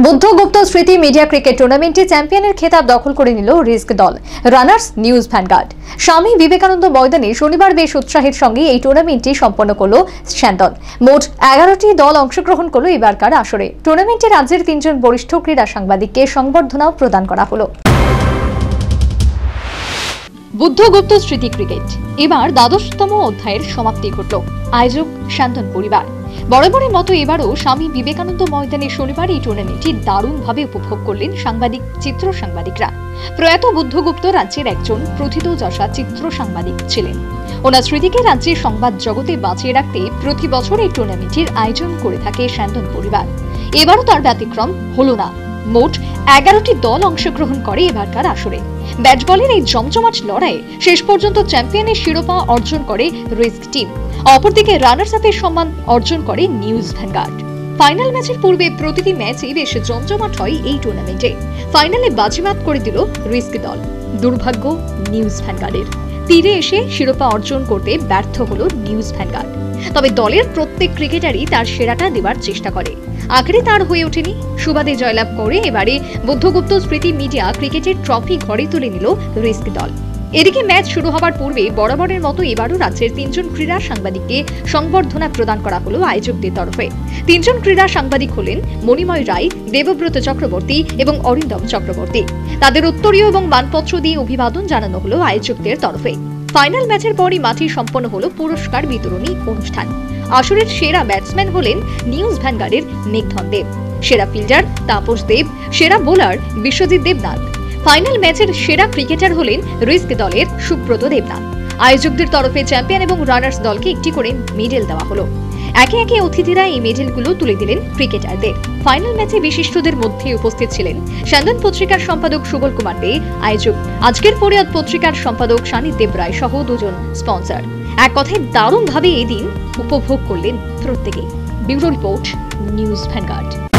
বুদ্ধগুপ্ত স্মৃতি media cricket টুর্নামেন্টে চ্যাম্পিয়নের খেতাব দখল করে নিল রিস্ক দল runners news vanguard. Swami Vivekananda ময়দানে শনিবার বেশ উৎসাহের সঙ্গে এই টুর্নামেন্টটি সম্পন্ন করল স্যান্দন। মোট 11টি দল অংশগ্রহণ করল এবারকার আসরে। টুর্নামেন্টে রাজ্যের 3 জন বরিষ্ঠ ক্রীড়া সাংবাদিককে সংবর্ধনাও প্রদান করা হলো। বুদ্ধগুপ্ত স্মৃতি ক্রিকেট এবার ১২তম অধ্যায়ের সমাপ্তি ঘটল। আয়োজক স্যান্দন পরিবার। বরাবরের মতো এবারও স্বামী বিবেকানন্দ ময়দানে শনিবার এই টুর্নামেন্টটি দারুণভাবে উপভোগ করলেন চিত্র সাংবাদিকরা। প্রয়াত বুদ্ধগুপ্ত রাজ্যের একজন প্রথিতযশা চিত্র সাংবাদিক ছিলেন। ওনার স্মৃতিকে রাজ্যের সংবাদ জগতে বাঁচিয়ে রাখতে প্রতি বছর এই টুর্নামেন্টের আয়োজন করে থাকে স্যান্দন পরিবার। এবারও তার ব্যতিক্রম হলো না। মোট 11টি দল অংশগ্রহণ করে এবারকার আসরে। ব্যাট বলের এই জমজমাট লড়াইয়ে শেষ পর্যন্ত চ্যাম্পিয়নের শিরোপা অর্জন করে রিস্ক টিম। অপরদিকে রানার্স আপের সম্মান অর্জন করে নিউজ ভ্যানগার্ড। ফাইনাল ম্যাচের পূর্বে প্রতিটি ম্যাচই বেশ জমজমাট হয় এই টুর্নামেন্টে। ফাইনালে বাজিমাত করে দিল রিস্ক দল। দুর্ভাগ্য নিউজ ভ্যানগার্ডের। তীরে এসে শিরোপা অর্জন করতে ব্যর্থ হলো নিউজ ভ্যানগার্ড। তবে দলের প্রত্যেক ক্রিকেটারই তার সেরাটা দেওয়ার চেষ্টা করে। আখেরে তার হয়ে ওঠেনি। সুবাদে জয়লাভ করে এবারে বুদ্ধগুপ্ত স্মৃতি মিডিয়া ক্রিকেটের ট্রফি ঘরে তুলে নিল রিস্ক দল। এদিকে ম্যাচ শুরু হবার পূর্বে বরাবরের মতো এবারও রাজ্যের 3 জন ক্রীড়া সাংবাদিককে সংবর্ধনা প্রদান করা হলো আয়োজকদের তরফে। 3 জন ক্রীড়া সাংবাদিক হলেন মণিময় রায়, দেবব্রত চক্রবর্তী এবং অরিন্দম চক্রবর্তী। তাদের উত্তরীয় এবং মানপত্র দিয়ে অভিবাদন জানানো হলো আয়োজকদের তরফে। ফাইনাল ম্যাচের পরই মাঠে সম্পন্ন হলো পুরস্কার বিতরণী অনুষ্ঠান। আসরের সেরা ব্যাটসম্যান হলেন নিউজ ভ্যানগার্ডের মেঘধন দেব, সেরা ফিল্ডার তাপস দেব, সেরা বোলার বিশ্বজিৎ দেবনাথ। ফাইনাল ম্যাচের সেরা ক্রিকেটার হলেন রিস্ক দলের সুব্রত দেবনাথ। আয়োজকদের তরফে চ্যাম্পিয়ন এবং রানার্স দলকে একটি করে মেডেল দেওয়া হলো। একে একে অতিথিরা এই মেডেলগুলো তুলে দিলেন ক্রিকেটারদের। ফাইনাল ম্যাচে বিশিষ্টদের মধ্যে উপস্থিত ছিলেন স্যান্দন পত্রিকার সম্পাদক সুবল কুমার দে, আয়োজক আজকের ফরিয়াদ পত্রিকার সম্পাদক সানিদেব রায় সহ 2 জন স্পন্সর। এক কথায় দারুণভাবে এই দিন উপভোগ করলেন প্রত্যেকেই। Bureau report, news vanguard.